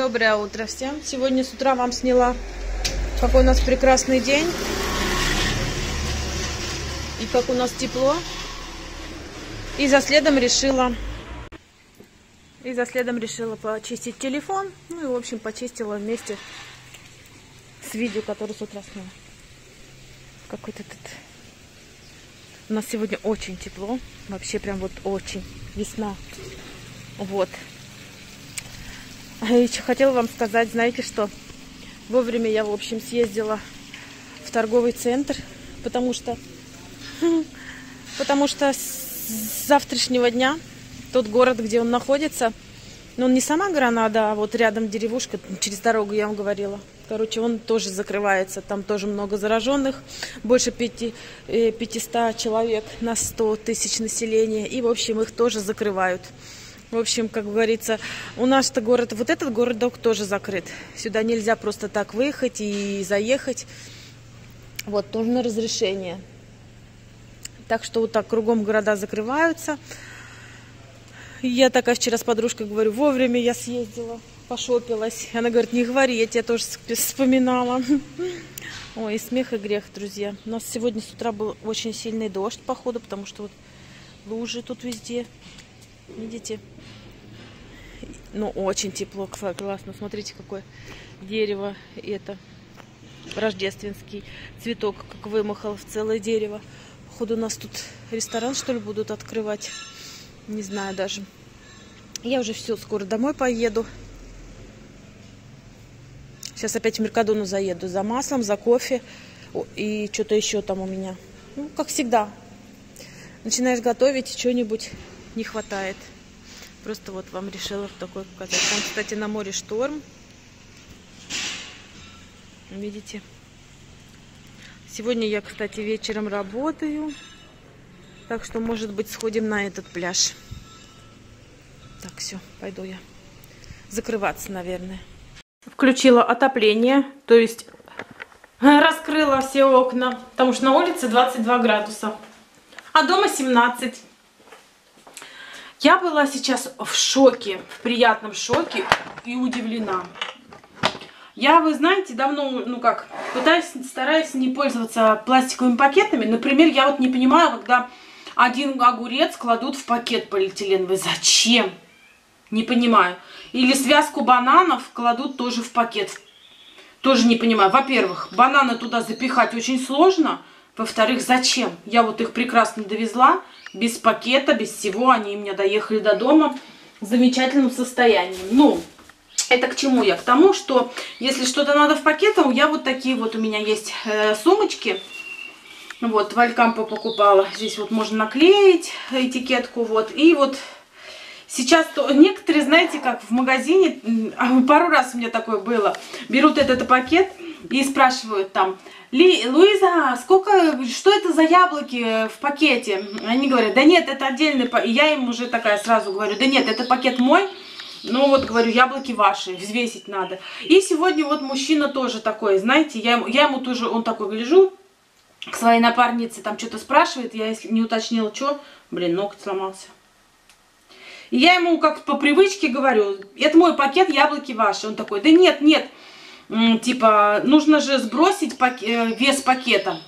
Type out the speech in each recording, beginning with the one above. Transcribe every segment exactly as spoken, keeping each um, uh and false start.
Доброе утро всем. Сегодня с утра вам сняла, какой у нас прекрасный день. И как у нас тепло. И за следом решила... И за следом решила почистить телефон. Ну и, в общем, почистила вместе с видео, которое с утра сняла. Какой-то тут... У нас сегодня очень тепло. Вообще прям вот очень. Весна. Вот. Еще хотела вам сказать, знаете что? Вовремя я, в общем, съездила в торговый центр, потому что, потому что с завтрашнего дня тот город, где он находится, но он не сама Гранада, а вот рядом деревушка, через дорогу, я вам говорила. Короче, он тоже закрывается, там тоже много зараженных, больше пятисот человек на сто тысяч населения, и, в общем, их тоже закрывают. В общем, как говорится, у нас-то город, вот этот городок тоже закрыт. Сюда нельзя просто так выехать и заехать. Вот, нужно разрешение. Так что вот так кругом города закрываются. Я такая вчера с подружкой говорю, вовремя я съездила, пошопилась. Она говорит, не говори, я тебя тоже вспоминала. Ой, и смех, и грех, друзья. У нас сегодня с утра был очень сильный дождь, походу, потому что вот лужи тут везде. Видите? Ну, очень тепло, классно. Смотрите, какое дерево это. Рождественский цветок, как вымахал в целое дерево. Походу, у нас тут ресторан, что ли, будут открывать. Не знаю даже. Я уже все, скоро домой поеду. Сейчас опять в Меркадону заеду за маслом, за кофе. И что-то еще там у меня. Ну, как всегда. Начинаешь готовить, что-нибудь не хватает. Просто вот вам решила такой показать. Там, кстати, на море шторм. Видите? Сегодня я, кстати, вечером работаю. Так что, может быть, сходим на этот пляж. Так, все, пойду я закрываться, наверное. Включила отопление, то есть раскрыла все окна, потому что на улице двадцать два градуса, а дома семнадцать. Я была сейчас в шоке, в приятном шоке и удивлена. Я, вы знаете, давно, ну как, пытаюсь, стараюсь не пользоваться пластиковыми пакетами. Например, я вот не понимаю, когда один огурец кладут в пакет полиэтиленовый. Зачем? Не понимаю. Или связку бананов кладут тоже в пакет. Тоже не понимаю. Во-первых, бананы туда запихать очень сложно. Во-вторых, зачем? Я вот их прекрасно довезла. Без пакета, без всего. Они у меня доехали до дома в замечательном состоянии. Ну, это к чему я? К тому, что если что-то надо в пакетах, я вот такие вот у меня есть э, сумочки. Вот, в Алькампо покупала. Здесь вот можно наклеить этикетку. Вот. И вот сейчас то, некоторые, знаете, как в магазине, пару раз у меня такое было, берут этот пакет и спрашивают там, Луиза, сколько, что это за яблоки в пакете? Они говорят, да нет, это отдельный пакет. Я им уже такая сразу говорю, да нет, это пакет мой. Ну вот, говорю, яблоки ваши, взвесить надо. И сегодня вот мужчина тоже такой, знаете, я, я ему тоже, он такой, гляжу, к своей напарнице там что-то спрашивает, я если не уточнила, что, блин, ноготь сломался. И я ему как по привычке говорю, это мой пакет, яблоки ваши. Он такой, да нет, нет, типа, нужно же сбросить пакет, вес пакета.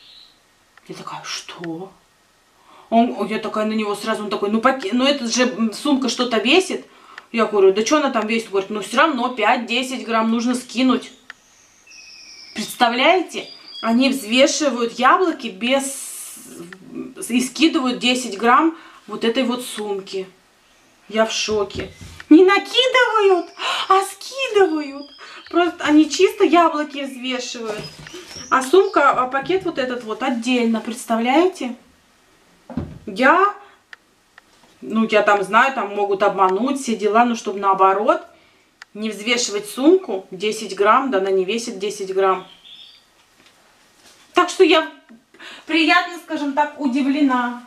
Я такая, что? Он, я такая на него сразу, он такой, ну, пакет, ну это же сумка что-то весит. Я говорю, да что она там весит? Говорит, ну все равно пять-десять грамм нужно скинуть. Представляете? Они взвешивают яблоки без... и скидывают десять грамм вот этой вот сумки. Я в шоке. Не накидывают, а скидывают. Просто они чисто яблоки взвешивают. А сумка, а пакет вот этот вот отдельно, представляете? Я... Ну, я там знаю, там могут обмануть все дела, но чтобы наоборот не взвешивать сумку десять грамм, да она не весит десять грамм. Так что я приятно, скажем так, удивлена.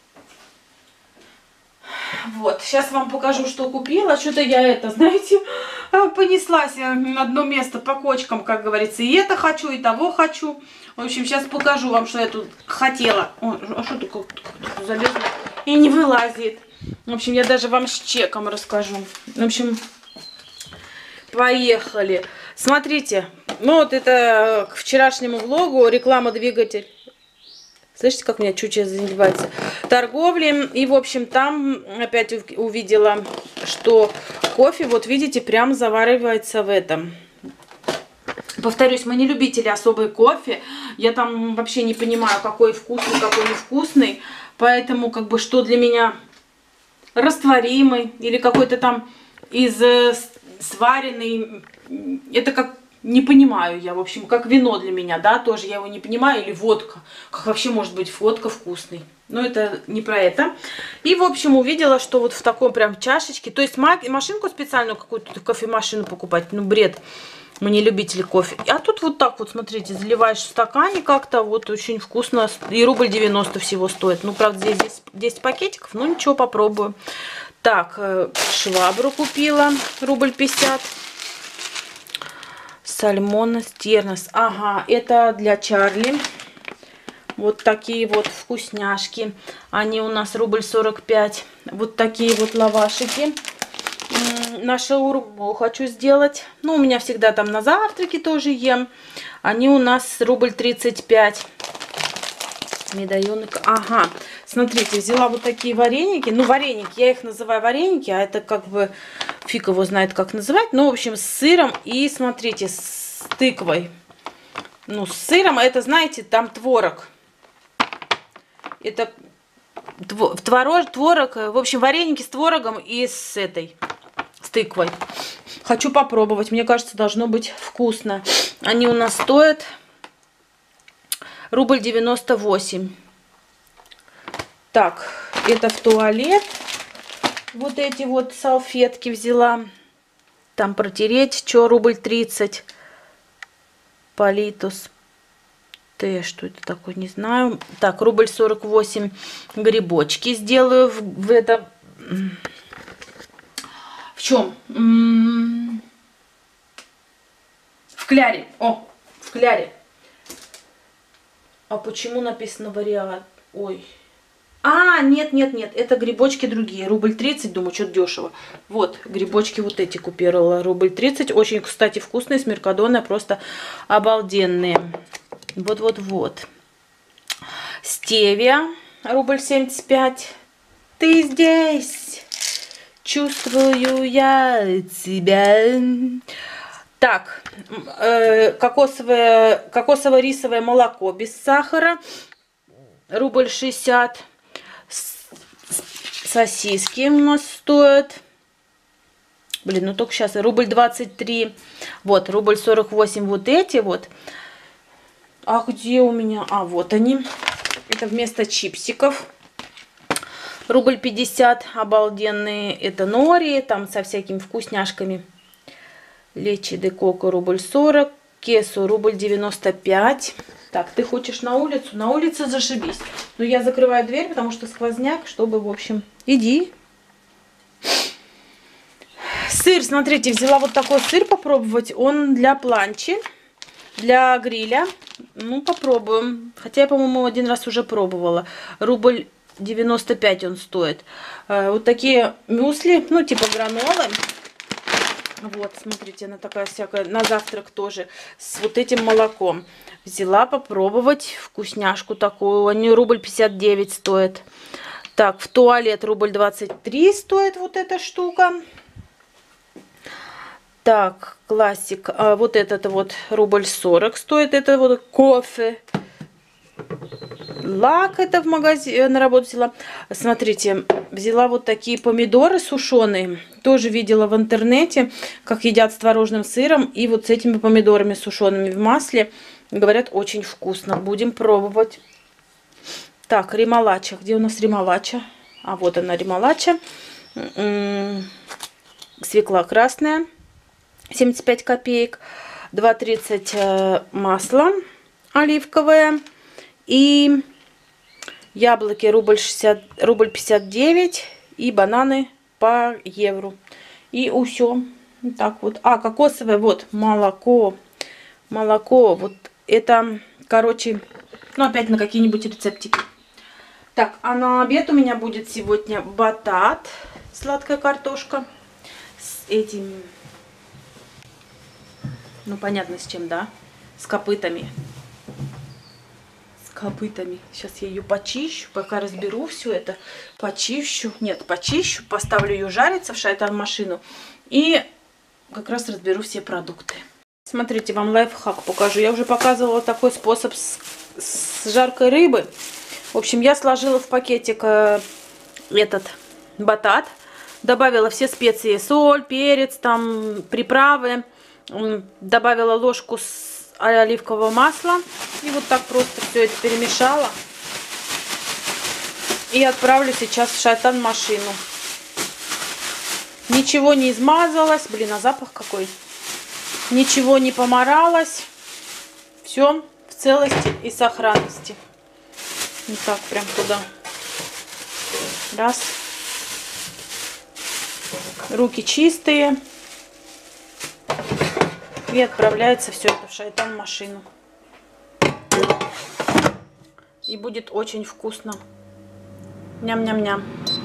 Вот, сейчас вам покажу, что купила. Что-то я это, знаете, понеслась на одно место по кочкам, как говорится. И это хочу, и того хочу. В общем, сейчас покажу вам, что я тут хотела. Ой, а что такое залезла и не вылазит. В общем, я даже вам с чеком расскажу. В общем, Поехали. Смотрите, ну вот это к вчерашнему влогу реклама двигатель. Слышите, как у меня чуть-чуть заливается? Торговли. И, в общем, там опять увидела, что кофе, вот видите, прям заваривается в этом. Повторюсь, мы не любители особой кофе. Я там вообще не понимаю, какой вкусный, какой невкусный. Поэтому, как бы, что для меня растворимый или какой-то там из сваренный. Это как... Не понимаю я, в общем, как вино для меня, да, тоже я его не понимаю, или водка. Как вообще может быть водка вкусный? Но это не про это. И, в общем, увидела, что вот в таком прям чашечке, то есть машинку специальную какую-то, кофемашину покупать, ну, бред. Мы не любители кофе. А тут вот так вот, смотрите, заливаешь в стакане как-то, вот очень вкусно. И рубль девяносто всего стоит. Ну, правда, здесь, здесь десять пакетиков, ну, ничего, попробую. Так, швабру купила, рубль пятьдесят. Сальмонес Тернес. Ага, это для Чарли. Вот такие вот вкусняшки. Они у нас рубль сорок пять. Вот такие вот лавашики. На шаурму хочу сделать. Ну, у меня всегда там на завтраке тоже ем. Они у нас рубль тридцать пять. Медальоны. Ага, смотрите, взяла вот такие вареники. Ну, вареники, я их называю вареники, а это как бы фиг его знает, как называть. Ну, в общем, с сыром и, смотрите, с тыквой. Ну, с сыром, это, знаете, там творог. Это творог, творог, в общем, вареники с творогом и с этой, с тыквой. Хочу попробовать, мне кажется, должно быть вкусно. Они у нас стоят... Рубль девяносто восемь. Так, это в туалет. Вот эти вот салфетки взяла. Там протереть. Что, рубль тридцать. Политус. Т, что это такое, не знаю. Так, рубль сорок восемь. Грибочки сделаю в, в это. В чем? В кляре. О, в кляре. А почему написано вариант? Ой. А, нет, нет, нет. Это грибочки другие. Рубль тридцать. Думаю, что-то дешево. Вот, грибочки вот эти купировала. Рубль тридцать. Очень, кстати, вкусные, с меркадоной. Просто обалденные. Вот-вот-вот. Стевия. Рубль семьдесят пять. Ты здесь. Чувствую я тебя. Так, э, кокосовое, кокосово-рисовое молоко без сахара, рубль шестьдесят. Сосиски у нас стоят, блин, ну только сейчас, рубль двадцать три. Вот, рубль сорок восемь вот эти вот. А где у меня? А, вот они. Это вместо чипсиков. Рубль пятьдесят, обалденные. Это нори, там со всякими вкусняшками. Лечи де коко рубль сорок, кесу рубль девяносто пять. Так, ты хочешь на улицу? На улице зашибись. Но я закрываю дверь, потому что сквозняк, чтобы, в общем, иди. Сыр, смотрите, взяла вот такой сыр попробовать. Он для планчи, для гриля. Ну, попробуем. Хотя я, по-моему, один раз уже пробовала. Рубль девяносто пять он стоит. Вот такие мюсли, ну, типа гранолы. Вот, смотрите, она такая всякая, на завтрак тоже, с вот этим молоком. Взяла попробовать вкусняшку такую, они рубль пятьдесят девять стоят. Так, в туалет рубль двадцать три стоит вот эта штука. Так, классик, а вот этот вот рубль сорок стоит, это вот кофе. Лак это в магазине, на работу взяла. Смотрите, взяла вот такие помидоры сушеные. Тоже видела в интернете, как едят с творожным сыром. И вот с этими помидорами сушеными в масле. Говорят, очень вкусно. Будем пробовать. Так, ремалача. Где у нас ремалача? А вот она, ремалача. Свекла красная. семьдесят пять копеек. два тридцать масло оливковое. И яблоки рубль, шестьдесят, рубль пятьдесят девять. И бананы по евро. И все. Так вот. А, кокосовое, вот, молоко. Молоко. Вот это, короче, ну, опять на какие-нибудь рецептики. Так, а на обед у меня будет сегодня батат. Сладкая картошка. С этим... Ну, понятно с чем, да? С копытами. С копытами. Сейчас я ее почищу, пока разберу все это. Почищу. Нет, почищу. Поставлю ее жариться в шайтан-машину. И как раз разберу все продукты. Смотрите, вам лайфхак покажу. Я уже показывала такой способ с, с жаркой рыбы. В общем, я сложила в пакетик э, этот батат. Добавила все специи. Соль, перец, там приправы. Добавила ложку с оливкового масла. И вот так просто все это перемешала. И отправлю сейчас в шайтан-машину. Ничего не измазалось. Блин, а запах какой. Ничего не помаралось. Все в целости и сохранности. Вот так прям туда. Раз. Руки чистые. И отправляется все это в шайтан-машину. И будет очень вкусно. Ням-ням-ням.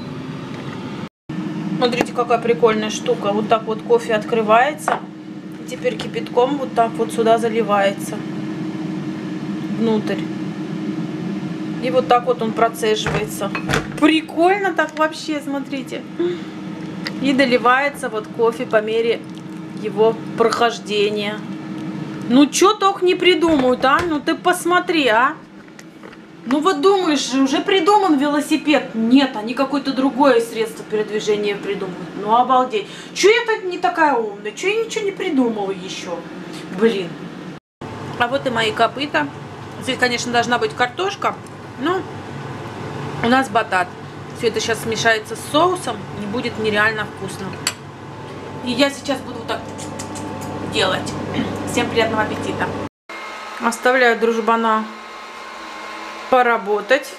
Смотрите, какая прикольная штука. Вот так вот кофе открывается. Теперь кипятком вот так вот сюда заливается внутрь. И вот так вот он процеживается. Прикольно так вообще, смотрите. И доливается вот кофе по мере его прохождения. Ну, что только не придумают, а? Ну, ты посмотри, а? Ну, вот думаешь, уже придуман велосипед. Нет, они какое-то другое средство передвижения придумают. Ну, обалдеть. Че я так не такая умная? Че я ничего не придумала еще? Блин. А вот и мои копыта. Здесь, конечно, должна быть картошка. Но у нас батат. Все это сейчас смешается с соусом. И будет нереально вкусно. И я сейчас буду вот так делать. Всем приятного аппетита. Оставляю дружбана поработать.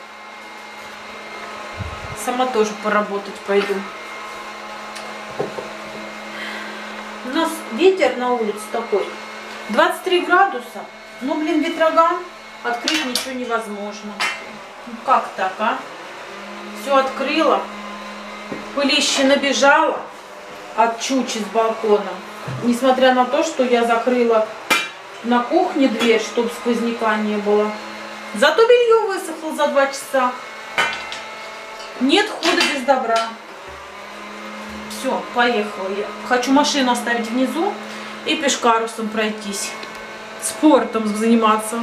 Сама тоже поработать пойду. У нас ветер на улице такой. двадцать три градуса. Ну, блин, ветроган. Открыть ничего невозможно. Ну, как так, а? Все открыла. Пылище набежало от чучи с балкона. Несмотря на то, что я закрыла на кухне дверь, чтобы сквозняка не было. Зато белье высохло за два часа. Нет худа без добра. Все, поехала я. Хочу машину оставить внизу и пешкарусом пройтись. Спортом заниматься.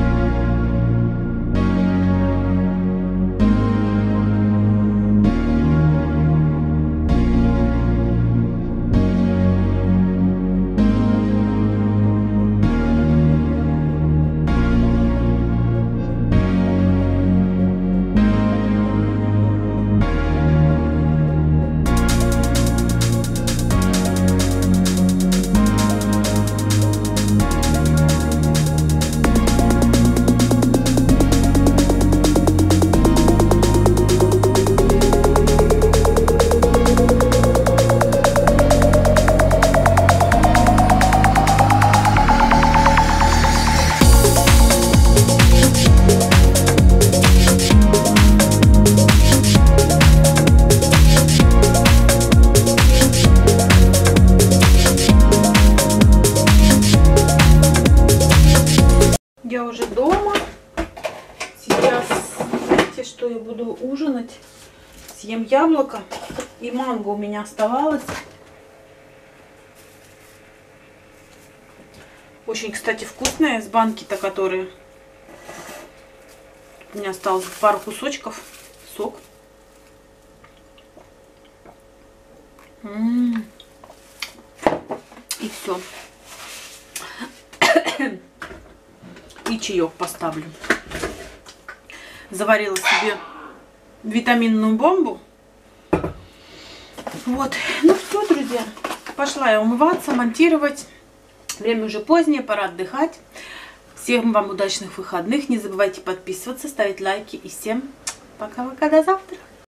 Я уже дома. Сейчас, знаете, что я буду ужинать? Съем яблоко. И манго у меня оставалось. Очень, кстати, вкусная из банки-то, которые... У меня осталось пару кусочков. Сок. М-м-м. И все. И чаек поставлю. Заварила себе витаминную бомбу. Вот. Ну все, друзья. Пошла я умываться, монтировать. Время уже позднее, пора отдыхать. Всем вам удачных выходных. Не забывайте подписываться, ставить лайки. И всем пока-пока, до завтра.